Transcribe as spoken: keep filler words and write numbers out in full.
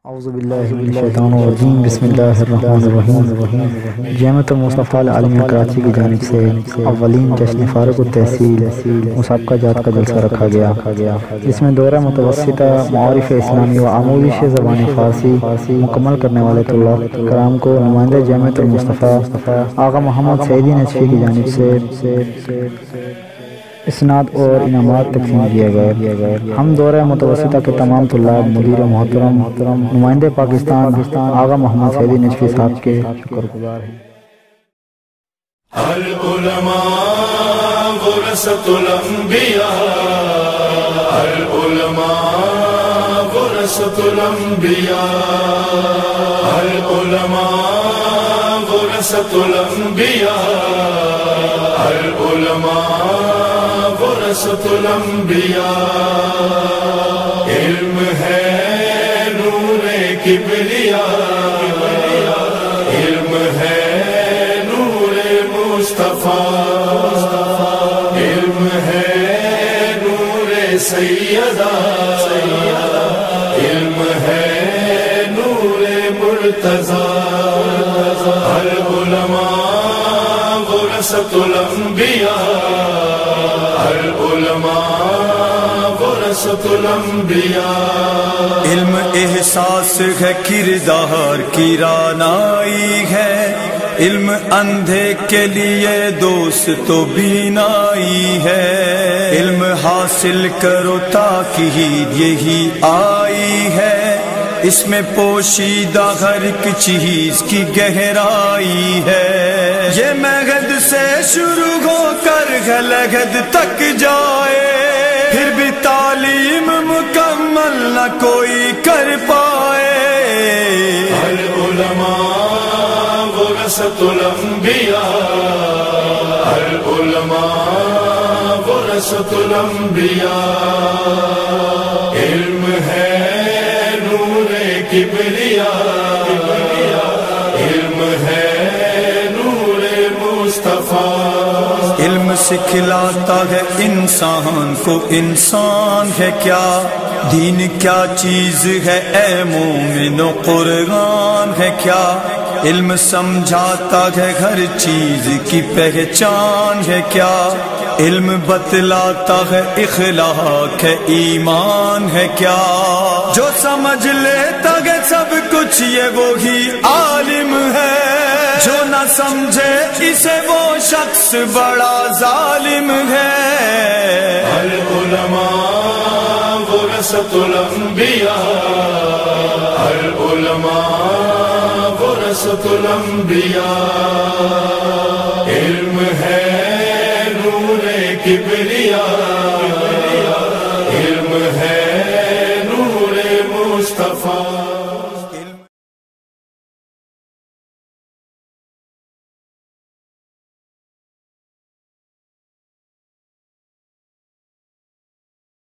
اعوذ باللہ من الشیطان الرجیم بسم اللہ الرحمن الرحیم جامعۃ المصطفیٰ العالمیہ کراچی کی جانب سے اولین جشن فارغ التحصیل مسابقہ جات کا جلسہ رکھا گیا جس میں دورہ متوسطہ معارف اسلامی و آموزش زبان فارسی مکمل کرنے والے طلاب کرام کو نمائندہ جامعۃ المصطفیٰ آغا محمد سعیدی نجفی کی جانب سے اسناد اور انعامات تقسیم کیے گئے۔ ہم دورہ متوسطہ کے تمام طلاب مدیر محترم نمائندے پاکستان آغا محمد سعیدی نجفی صاحب کے شکر گزار ہیں۔ العلماء ورثۃ الانبیاء، العلماء ورثۃ الانبیاء، العلماء ورثۃ الانبیاء، العلماء ورثۃ الانبیاء۔ علم ہے نور کبریا، علم ہے نور مصطفیٰ، علم ہے نور سیدہ، علم ہے نور مرتضیٰ۔ العلماء ورثۃ الانبیاء، العلماء ورثۃ الانبیاء۔ علم احساس ہے، کردار کی رانائی ہے، علم اندھے کے لیے دوست تو بینائی ہے۔ علم حاصل کرو تاکہ یہی آئی ہے، اس میں پوشیدہ ہر ایک چیز کی گہرائی ہے۔ یہ مہد سے شروع ہو کر لحد تک جائے، پھر بھی تعلیم مکمل نہ کوئی کر پائے۔ العلماء ورثۃ الانبیاء، العلماء ورثۃ الانبیاء۔ علم ہے نور کبریا، علم ہے نور مصطفیٰ۔ علم سکھلاتا ہے انسان کو انسان ہے کیا، دین کیا چیز ہے اے مومن و قرآن ہے کیا۔ علم سمجھاتا ہے ہر چیز کی پہچان ہے کیا، علم بتلاتا ہے اخلاق ہے ایمان ہے کیا۔ جو سمجھ لیتا ہے سب کچھ یہ وہی عالم ہے، جو نہ سمجھے اسے وہ شخص بڑا ظالم ہے۔ العلماء ورثۃ الانبیاء، العلماء ورثۃ الانبیاء۔ علم ہے نور کبریا، علم ہے نور مصطفیٰ۔